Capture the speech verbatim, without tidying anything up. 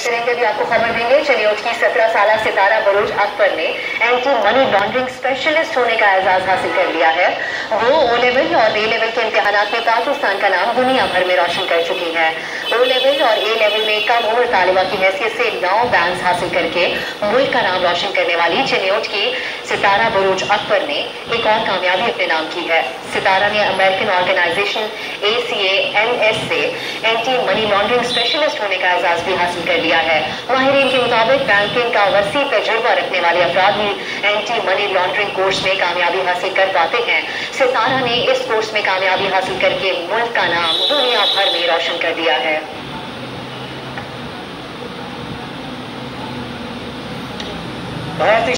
चलेंगे अभी आपको खबर देंगे। चलिए की सत्रह साल सितारा बरोज अकबर ने एंटी मनी लॉन्ड्रिंग स्पेशलिस्ट होने का एजाज हासिल कर लिया है। वो ओ लेवल और ए लेवल के इम्तिहानात में पाकिस्तान का नाम दुनिया भर में रोशन कर चुकी है। ओ लेवल और ए लेवल में कम उम्र तालिबा की हैसियत से नौ बैंड हासिल करके मुल्क का नाम रोशन करने वाली चिन्योट की सितारा बरोज अकबर ने एक और कामयाबी अपने नाम की है। सितारा ने American organization A C A N S से एंटी मनी लॉन्ड्रिंग स्पेशलिस्ट होने का एजाज भी हासिल कर लिया है। माहिरीन के मुताबिक बैंकिंग का वसी तजुर्बा रखने वाले अफराद ही एंटी मनी लॉन्ड्रिंग कोर्स में कामयाबी हासिल कर पाते हैं। सितारा ने इस कोर्स में कामयाबी हासिल करके मुल्क का नाम दुनिया भर में रोशन कर दिया है।